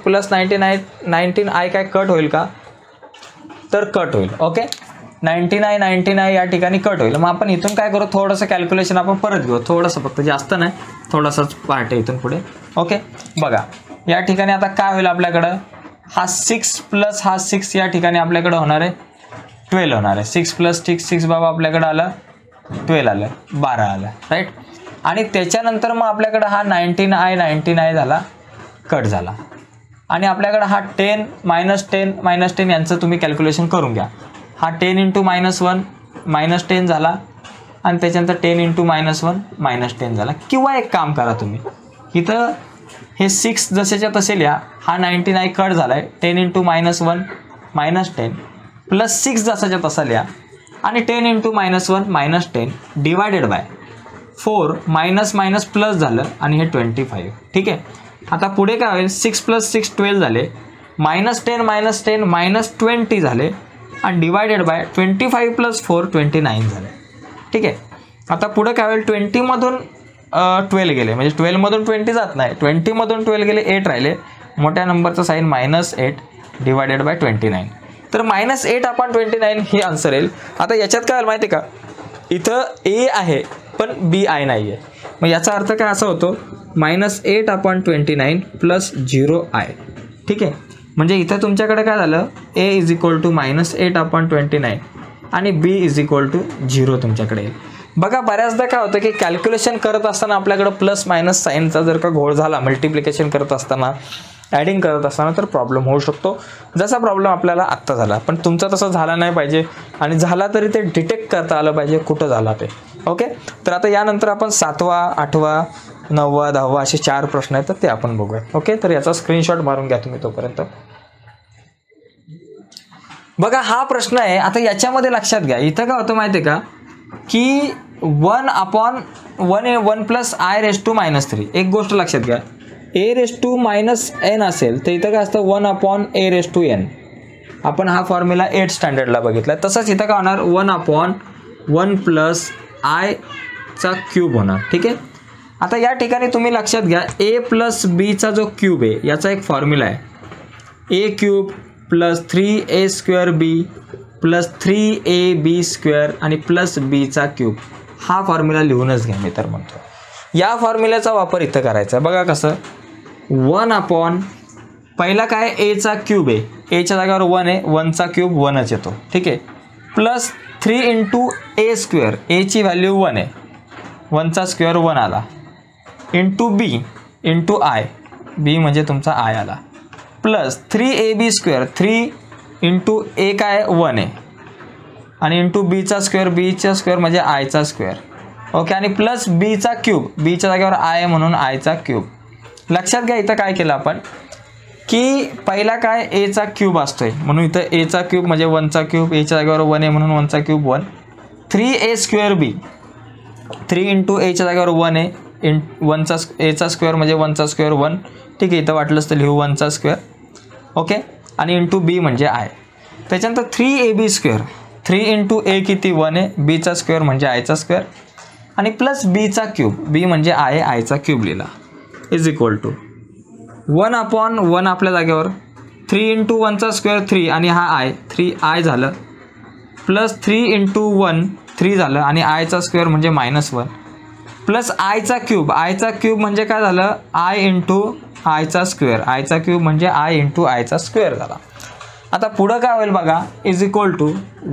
+19i काय कट होईल का, तर कट होईल. ओके, 19i या ठिकाणी कट होईल. मग आपण इथून काय करू, थोडंसं कॅल्क्युलेशन आपण परत घेऊ, थोडंसं, फक्त जास्त नाही, थोडासाच पार्ट आहे इथून पुढे. ओके, बघा या ठिकाणी आता काय होईल आपल्याकडं, हा 6 + हा 6 या ठिकाणी आपल्याकडं होणार आहे 12 होणार आहे. 6 + 6 बाबा आपल्याकडं आलं 12 आलं, 12 आलं, राईट. आणि त्याच्यानंतर मग आपल्याकडं हा 19i झाला, कट झाला, आणि आपल्याकडं हा 10 - 10 यांचं तुम्ही कॅल्क्युलेशन करून घ्या. हा 10 इंटू -1 -10 झाला आणि त्याच्यानंतर 10 इंटू -1 -10 झाला. किंवा एक काम करा तुम्ही, इथं हे 6 जसेच्या तसे लिहा, हा 19i कट झाला आहे, 10 इंटू -1 -10 प्लस 6 जसाच्या तसा लिहा आणि 10 into -1 -10 divided by 4 minus plus झालं आणि हे 25. ठीक आहे, आता पुढे काय होईल, 6 + 6 12 झाले, -10 -20 झाले आणि डिवायडेड बाय 25 + 4 29 झाले. ठीक आहे, आता पुढे काय होईल, 20मधून 12 गेले, म्हणजे 12मधून 20 जात नाही, 20मधून 12 गेले 8 राहिले, मोठ्या नंबरचं साईन -8 डिवायडेड बाय 29. तर -8/29 हे आन्सर येईल. आता याच्यात काय माहिती आहे का, इथं ए आहे पण बी आय नाही आहे, मग याचा अर्थ काय असा होतो, -8/29 + 0i. ठीक आहे, म्हणजे इथं तुमच्याकडे काय झालं, a = -8/29 आणि b = 0 तुमच्याकडे येईल. बघा बऱ्याचदा काय होतं की कॅल्क्युलेशन करत असताना आपल्याकडं प्लस मायनस साईनचा जर का घोळ झाला, मल्टिप्लिकेशन करत असताना, ॲडिंग करत असताना, तर प्रॉब्लेम होऊ शकतो, जसा प्रॉब्लेम आपल्याला आत्ता झाला. पण तुमचा तसं झाला नाही पाहिजे, आणि झाला तरी ते डिटेक्ट करता आलं पाहिजे कुठं झाला ते. ओके, तर आता यानंतर आपण 7वा, 8वा, 9वा, 10वा असे 4 प्रश्न आहेत, तर ते आपण बघूया. ओके, तर याचा स्क्रीनशॉट मारून घ्या तुम्ही तोपर्यंत. बघा हा प्रश्न आहे. आता याच्यामध्ये लक्षात घ्या, इथं काय होतं माहिती आहे का, की 1 + i⁻³ एक गोष्ट लक्षात घ्या, a raise to minus n असेल तर इथं काय असतं 1/a⁻n. आपण हा फॉर्म्युला 8th स्टँडर्डला बघितला. तसंच इथं काय होणार 1/1 + i⁻³ होणार. ठीक आहे. आता या ठिकाणी तुम्ही लक्षात घ्या a + bचा जो क्यूब आहे याचा एक फॉर्म्युला आहे a³ + 3a²b + 3ab² आणि प्लस bचा क्यूब. हा फॉर्म्युला लिहूनच घ्या मी तर म्हणतो. या फॉर्म्युल्याचा वापर इथं करायचा आहे. बघा कसं 1/ पहिला काय एचा क्यूब आहे, एच्या जागेवर 1 आहे, 1चा क्यूब 1च येतो. ठीक आहे. प्लस 3 × a², एची व्हॅल्यू 1 आहे, 1चा स्क्वेअर 1 आला, into b into i, b म्हणजे तुमचा i आला, प्लस 3ab², 3 × a काय 1 आहे आणि इंटू बीचा स्क्वेअर, बीचा स्क्वेअर म्हणजे आयचा स्क्वेअर. ओके. आणि प्लस बीचा क्यूब, बीच्या जागेवर आय आहे म्हणून आयचा क्यूब. लक्षात घ्या इथं काय केलं आपण की पहिला काय एचा क्यूब असतोय म्हणून इथं एचा क्यूब म्हणजे 1चा क्यूब, एच्या जागेवर 1 आहे म्हणून 1चा क्यूब 1, 3a²b, 3 × एच्या जागेवर 1 आहे, 1चा एचा स्क्वेअर म्हणजे 1चा स्क्वेअर 1. ठीक आहे. इथं वाटलंच तर लिहू 1चा स्क्वेअर. ओके. आणि इंटू बी म्हणजे आय. त्याच्यानंतर 3ab², 3 × a किती 1 आहे, बीचा स्क्वेअर म्हणजे आयचा स्क्वेअर आणि प्लस बीचा क्यूब, बी म्हणजे आय, आयचा क्यूब लिहिला, इज इक्वल टू 1/1 आपल्या जागेवर 3 × 1चा स्क्वेअर 3 आणि हा आय 3i झालं, प्लस 3 × 1 3 झालं आणि आयचा स्क्वेअर म्हणजे -1 प्लस आयचा क्यूब, आयचा क्यूब म्हणजे काय झालं आय इंटू आयचा स्क्वेअर, आयचा क्यूब म्हणजे आय इंटू आयचा स्क्वेअर झाला. आता पुढं काय होईल बघा, इज इक्वल टू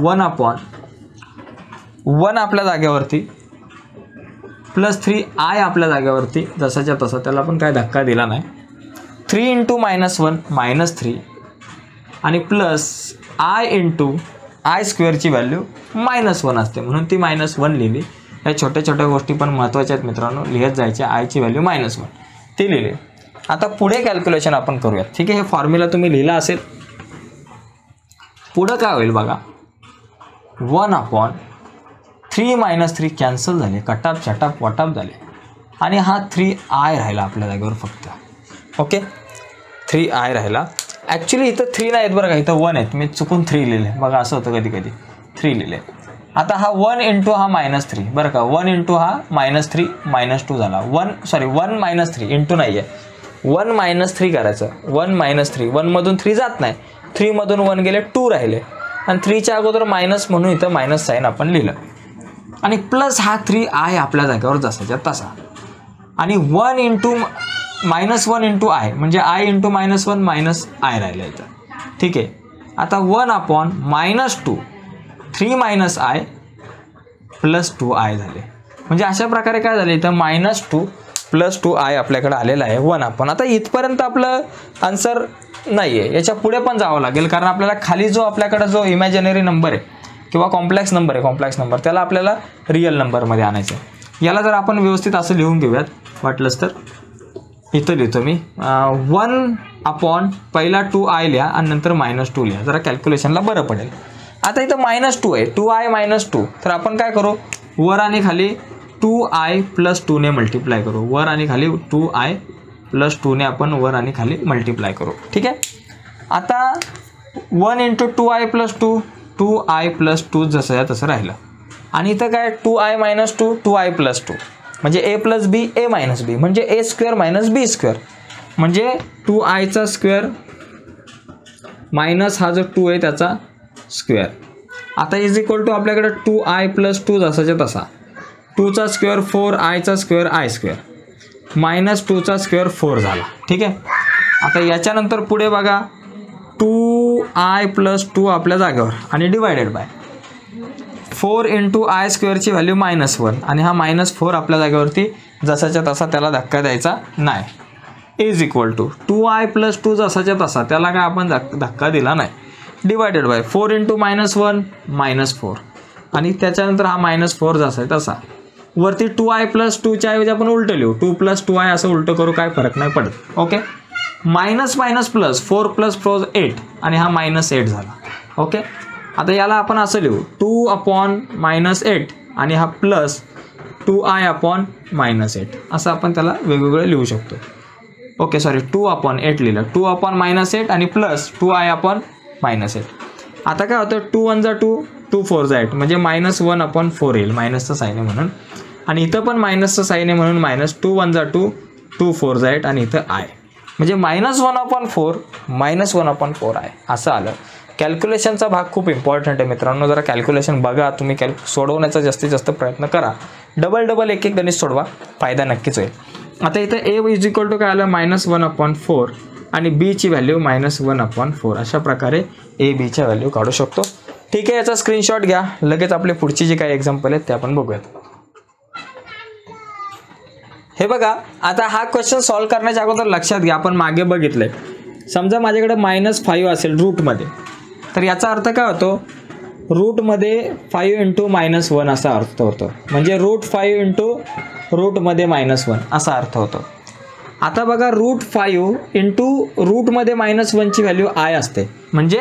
1/1 आपल्या जागेवरती प्लस 3i आपल्या जागेवरती जसाच्या तसा, त्याला पण काय धक्का दिला नाही, 3 × -1 -3 आणि प्लस आय इंटू आय स्क्वेअरची व्हॅल्यू -1 असते म्हणून ती -1 लिहिली. या छोट्या छोट्या गोष्टी पण महत्त्वाच्या आहेत मित्रांनो, लिहित जायच्या. आयची व्हॅल्यू -1 ती लिहिली. आता पुढे कॅल्क्युलेशन आपण करूयात. ठीक आहे. हे फॉर्म्युला तुम्ही लिहिला असेल. पुढं काय होईल बघा, 1/3 - 3 कॅन्सल झाले, कटाप छटाप वाटाप झाले आणि हा 3i राहिला आपल्या जागेवर फक्त. ओके. 3i राहिला. ॲक्च्युली इथं 3 नाही आहेत बरं का, इथं 1 आहेत, मी चुकून 3 लिहिले बघा, असं होतं कधी कधी 3 लिहिले. आता हा 1 × हा -3 बरं का, 1 × हा -3 -2 झाला, 1 -3 इंटू नाही आहे, 1 - 3 करायचं, 1 - 3, 1 मधून 3 जात नाही, 3 मधून 1 गेले 2 राहिले आणि 3च्या अगोदर मायनस म्हणून इथं मायनस साईन आपण लिहिलं आणि प्लस हा 3i आपल्या जागेवर जसाच्या तसा आणि 1 × -1 × i म्हणजे i × -1 -i राहिलं इथं. ठीक आहे. आता 1/-2 3 - i प्लस 2i झाले. म्हणजे अशा प्रकारे काय झाले इथं -2 + 2i आपल्याकडे आलेला आहे 1/. आता इथपर्यंत आपलं आन्सर नाही आहे, याच्या पुढे पण जावं लागेल कारण आपल्याला खाली जो आपल्याकडे जो इमॅजिनरी नंबर आहे किंवा कॉम्प्लेक्स नंबर आहे, कॉम्प्लेक्स नंबर त्याला आपल्याला रिअल नंबरमध्ये आणायचं आहे. याला जर आपण व्यवस्थित असं लिहून घेऊयात वाटलंच तर, इथं लिहितो मी 1/, पहिला 2i लिहा आणि नंतर -2 लिहा, जरा कॅल्क्युलेशनला बरं पडेल. आता इथं -2 आहे, 2i -2, तर आपण काय करू, वर आणि खाली 2i + 2 ने मल्टिप्लाय करू, वर आणि खाली 2i + 2 ने आपण वर आणि खाली मल्टिप्लाय करू. ठीक आहे. आता 1 × 2i + 2, 2i + 2 जसं तसं राहिलं आणि इथं काय 2i - 2, 2i + 2 म्हणजे a + b, a - b म्हणजे a² - b² म्हणजे 2iचा स्क्वेअर मायनस हा जो 2 आहे त्याचा स्क्वेअर. आता इज इक्वल टू आपल्याकडे 2i + 2 जसाच्या तसा, 2चा स्क्वेअर 4iचा स्क्वेअर i² -2चा स्क्वेअर 4 झाला. ठीक आहे. आता याच्यानंतर पुढे बघा 2i + 2 आपल्या जागेवर आणि डिवायडेड बाय 4 × i² ची व्हॅल्यू -1 आणि हा -4 आपल्या जागेवरती जसाच्या तसा, त्याला धक्का द्यायचा नाही, इज इक्वल टू 2i + 2 जसाच्या तसा, त्याला काय आपण धक्का दिला नाही, डिवायडेड बाय 4 × -1 -4 आणि त्याच्यानंतर हा -4 जसा आहे तसा, वरती 2i + 2च्या ऐवजी आपण उलटं लिहू, 2 + 2i असं उलटं करू, काय फरक नाही पडत. ओके. मायनस प्लस 4 + 4 8 आणि हा -8 झाला. ओके. आता याला आपण असं लिहू 2/-8 आणि हा प्लस 2i/-8 असं आपण त्याला वेगवेगळं लिहू शकतो. ओके सॉरी 2/8 लिहिलं, 2/-8 आणि प्लस 2i/-8. आता काय होतं 2 1 जा 2, 2 4 जा 8 म्हणजे -1/4 येईल, मायनसचं साईन आहे म्हणून. आणि इथं पण मायनसचं साईन आहे म्हणून -2 1 जा 2, 2 4 जा 8 आणि इथं i म्हणजे -1/4 आहे असं आलं. कॅल्क्युलेशनचा भाग खूप इम्पॉर्टंट आहे मित्रांनो, जरा कॅल्क्युलेशन बघा तुम्ही, सोडवण्याचा जास्तीत जास्त प्रयत्न करा. डबल एक गणित सोडवा, फायदा नक्कीच होईल. आता इथं a इज इक्वल टू काय आलं -1/4 आणि b ची व्हॅल्यू -1/4. अशा प्रकारे a b च्या व्हॅल्यू काढू शकतो. ठीक आहे, याचा स्क्रीनशॉट घ्या. लगेच आपले पुढची जी काही एक्झाम्पल आहेत ते आपण बघूयात. हे बघा, आता हा क्वेश्चन सॉल्व्ह करण्याच्या अगोदर लक्षात घ्या, आपण मागे बघितलंय. समजा माझ्याकडे -5 असेल रूटमध्ये, तर याचा अर्थ काय होतो, रूटमध्ये 5 × -1 असा अर्थ होतो. म्हणजे √5 × रूटमध्ये -1 असा अर्थ होतो. आता बघा √5 × रूटमध्ये -1 ची व्हॅल्यू i असते. म्हणजे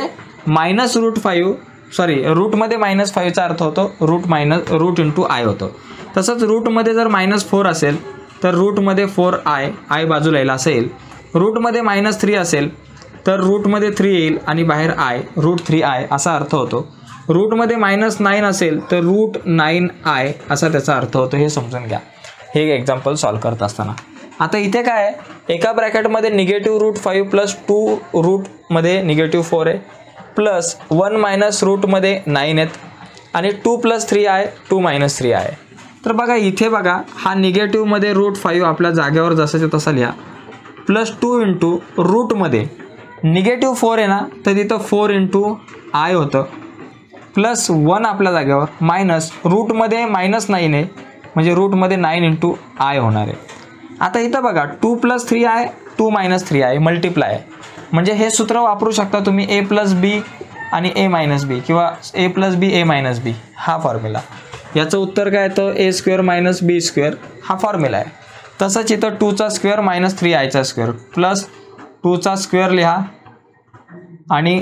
रूटमध्ये -5चा अर्थ होतो रूट × i होतो. तसंच रूटमध्ये जर -4 असेल तर रूटमध्ये 4i बाजूला येईल असं येईल. रूटमध्ये -3 असेल तर रूटमध्ये 3 येईल आणि बाहेर i √3i असा अर्थ होतो. रूटमध्ये -9 असेल तर √9i असा त्याचा अर्थ होतो. हे समजून घ्या हे एक्झाम्पल सॉल्व्ह करत असताना. आता इथे काय आहे, एका ब्रॅकेटमध्ये -√5 प्लस 2 रूटमध्ये -4 आहे प्लस 1 - रूटमध्ये 9 आहेत आणि 2 + 3i 2 - 3i आहे. तर बघा इथे बघा, हा निगेटिव्हमध्ये √5 आपल्या जागेवर जसाच्या तसा लिहा, प्लस 2 × रूटमध्ये -4 आहे ना, तर तिथं 4 × i होतं, प्लस 1 आपल्या जागेवर मायनस रूटमध्ये -9 आहे म्हणजे रूटमध्ये 9 × i होणार आहे. आता इथं बघा 2 + 3i 2 - 3i मल्टिप्लाय आहे. म्हणजे हे सूत्र वापरू शकता तुम्ही, a + b आणि a - b किंवा a + b a - b हा फॉर्म्युला. याचं उत्तर काय येतं, a² - b² हा फॉर्म्युला आहे. तसंच इथं 2चा स्क्वेअर - 3i चा स्क्वेअर प्लस 2चा स्क्वेअर लिहा आणि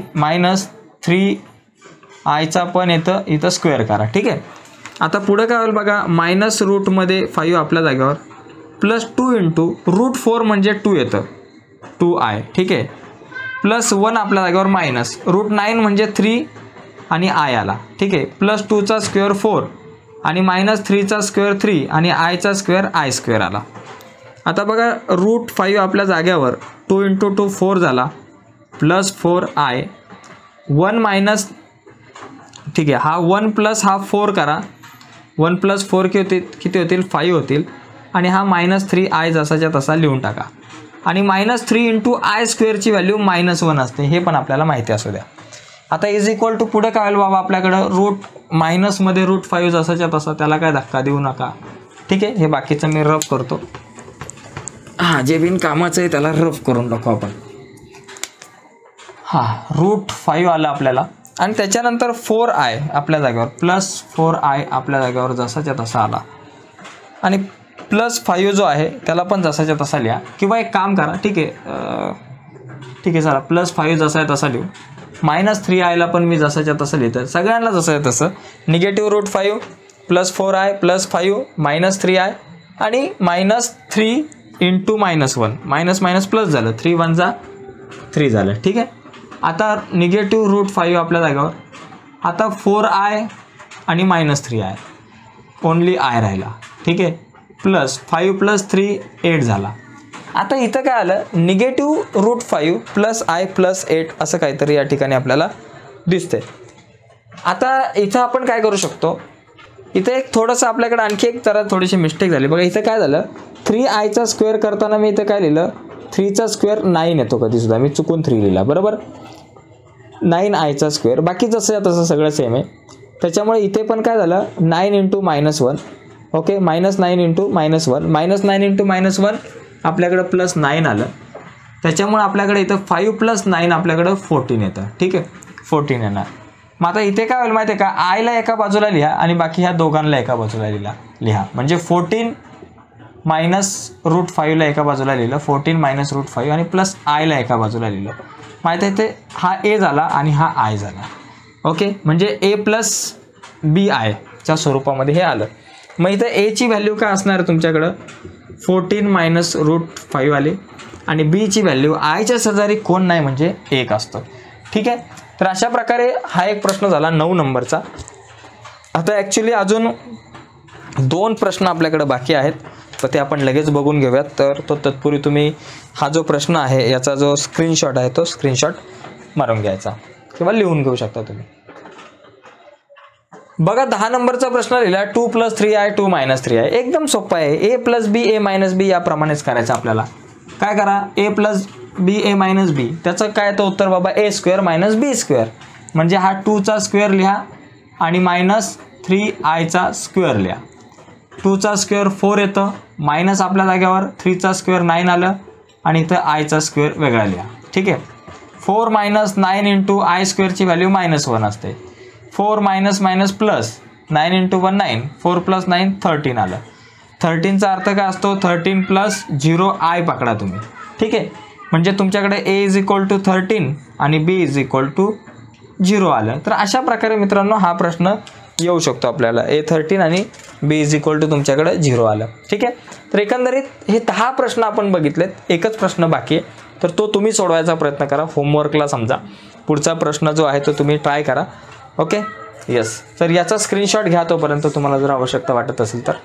-3i चा पण येतं इथं स्क्वेअर करा. ठीक आहे, आता पुढं काय होईल बघा, -रूटमध्ये 5 आपल्या जागेवर प्लस 2 × √4 म्हणजे 2 येतं 2i. ठीक आहे, प्लस 1 आपल्या जागेवर मायनस √9 म्हणजे 3 आणि i आला. ठीक आहे, प्लस 2चा स्क्वेअर 4 आणि -3चा स्क्वेअर 3 आणि i चा स्क्वेअर i² आला. आता बघा √5 आपल्या जागेवर 2 × 2 4 झाला प्लस 4i 1 - ठीक आहे, हा 1 प्लस हा 4 करा, 1 + 4 किती होतील 5 होतील आणि हा -3i जसाच्या तसा लिहून टाका. आणि -3 × i² ची व्हॅल्यू -1 असते, हे पण आपल्याला माहिती असू द्या. आता इज इक्वल टू पुढे काय होईल बाबा, आपल्याकडं मायनसमध्ये √5 जसाच्या तसा, त्याला काय धक्का देऊ नका. ठीक आहे, हे बाकीचं मी रफ करतो. हां, जे बिन कामाचं आहे त्याला रफ करून टाकू आपण. √5 आलं आपल्याला आणि त्याच्यानंतर 4i आपल्या जागेवर प्लस 4i आपल्या जागेवर जसाच्या तसा आला आणि प्लस 5 जो आहे त्याला पण जसाच्या तसा लिहा किंवा एक काम करा. ठीक आहे चला, प्लस 5 जसा आहे तसा लिहू, -3i ला पण मी जसाच्या तसं लिहितं, सगळ्यांना जसं आहे तसं. -√5 प्लस 4i प्लस 5 -3i आणि -3 × -1 मायनस प्लस झालं, 3 1 जा 3 झालं. ठीक आहे, आता -√5 आपल्या जागेवर, आता 4i आणि -3i ओनली i राहिला. ठीक आहे, प्लस 5 + 3 8 झाला. आता इथं काय आलं, -√5 प्लस i प्लस 8 असं काहीतरी या ठिकाणी आपल्याला दिसतंय. आता इथं आपण काय करू शकतो, इथे एक थोडंसं आपल्याकडे आणखी एक जरा थोडीशी मिस्टेक झाली बघा. इथं काय झालं, 3i चा स्क्वेअर करताना मी इथं काय लिहिलं, 3चा स्क्वेअर 9 येतो कधीसुद्धा, मी चुकून 3 लिहिला, बरोबर. 9i चा स्क्वेअर, बाकी जसं तसं सगळं सेम आहे. त्याच्यामुळे इथे पण काय झालं, 9 × -1 ओके, -9 × -1 -9 × -1 आपल्याकडं +9 आलं. त्याच्यामुळे आपल्याकडे इथं 5 + 9 आपल्याकडं 14 येतं. ठीक आहे, 14 येणार. मग आता इथे काय होईल माहिती आहे का, आयला एका बाजूला लिहा आणि बाकी ह्या दोघांना एका बाजूला लिहा. म्हणजे 14 - √5ला एका बाजूला लिहिलं, 14 - √5 आणि प्लस आयला एका बाजूला लिहिलं. माहिती आहे, ते हा a झाला आणि हा i झाला. ओके, म्हणजे a + bi च्या स्वरूपामध्ये हे आलं. मग इथं a ची व्हॅल्यू काय असणार तुमच्याकडं, 14 - √5 आली आणि बीची व्हॅल्यू आयच्या शेजारी कोण नाही म्हणजे 1 असतं. ठीक आहे. तर अशा प्रकारे हा एक प्रश्न झाला 9 नंबरचा. आता ॲक्च्युली अजून 2 प्रश्न आपल्याकडे बाकी आहेत, तर ते आपण लगेच बघून घेऊयात. तर तो तत्पूर्वी तुम्ही हा जो प्रश्न आहे याचा जो स्क्रीनशॉट आहे तो स्क्रीनशॉट मारून घ्यायचा किंवा लिहून घेऊ शकता तुम्ही. बघा 10 नंबरचा प्रश्न लिहिला 2 + 3i 2 - 3i. एकदम सोपं आहे. a + b a - b याप्रमाणेच करायचं आपल्याला. काय करा a + b a - b, त्याचं काय तर उत्तर बाबा a² - b². म्हणजे हा 2चा स्क्वेअर लिहा आणि -3i चा स्क्वेअर लिहा. 2चा स्क्वेअर 4 येतं, मायनस आपल्या जागेवर 3चा स्क्वेअर 9 आलं आणि इथं आयचा स्क्वेअर वेगळा लिहा. ठीक आहे. 4 - 9 × i² ची व्हॅल्यू -1 असते. 4 - - +, 9 × 1 9, 4 + 9 13 आलं. 13चा अर्थ काय असतो, 13 + 0i पकडा तुम्ही. ठीक आहे. म्हणजे तुमच्याकडे a = 13 आणि b = 0 आलं. तर अशा प्रकारे मित्रांनो हा प्रश्न येऊ शकतो आपल्याला. a 13 आणि b = तुमच्याकडे 0 आलं. ठीक आहे. तर एकंदरीत हे 10 प्रश्न आपण बघितलेत. एकच प्रश्न बाकी आहे, तर तो तुम्ही सोडवायचा प्रयत्न करा. होमवर्कला समजा. पुढचा प्रश्न जो आहे तो तुम्ही ट्राय करा. ओके. येस. तर याचा स्क्रीनशॉट घ्या तोपर्यंत तुम्हाला जर आवश्यकता वाटत असेल तर.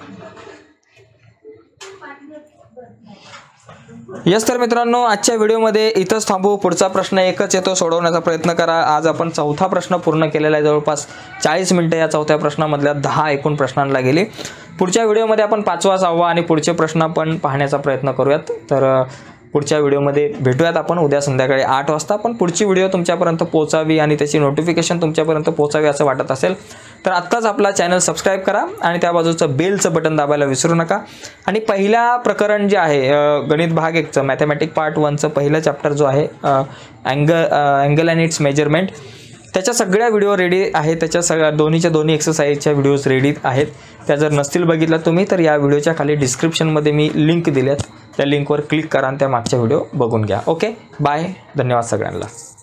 येस. तर मित्रांनो आजच्या व्हिडिओमध्ये इथंच थांबू. पुढचा प्रश्न एकच येतो, सोडवण्याचा प्रयत्न करा. आज आपण 4था प्रश्न पूर्ण केलेला आहे. जवळपास 40 मिनिटं या 4थ्या प्रश्नामधल्या 10 एकूण प्रश्नांना गेली. पुढच्या व्हिडिओमध्ये आपण 5वा 6वा आणि पुढचे प्रश्न आपण पाहण्याचा प्रयत्न करूयात. तर पुढच्या व्हिडिओमध्ये भेटूयात आपण उद्या संध्याकाळी 8 वाजता. पण पुढची व्हिडिओ तुमच्यापर्यंत पोहोचावी आणि त्याची नोटिफिकेशन तुमच्यापर्यंत पोहोचावी असं वाटत असेल तर आत्ताच आपला चॅनल सबस्क्राईब करा आणि त्या बाजूचं बेलचं बटन दाबायला विसरू नका. आणि पहिला प्रकरण जे आहे गणित भाग 1चं मॅथमॅटिक पार्ट 1चं पहिलं चॅप्टर जो आहे अँगल अँड इट्स मेजरमेंट, त्याच्या सगळ्या व्हिडिओ रेडी आहेत. त्याच्या दोन्ही एक्सरसाइजच्या व्हिडिओज रेडी आहेत. त्या जर नसतील बघितल्या तुम्ही तर या व्हिडिओच्या खाली डिस्क्रिप्शनमध्ये मी लिंक दिल्यात, त्या लिंकवर क्लिक करा आणि त्या मागच्या व्हिडिओ बघून घ्या. ओके. बाय. धन्यवाद सगळ्यांना.